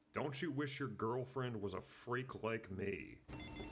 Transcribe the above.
Don't you wish your girlfriend was a freak like me?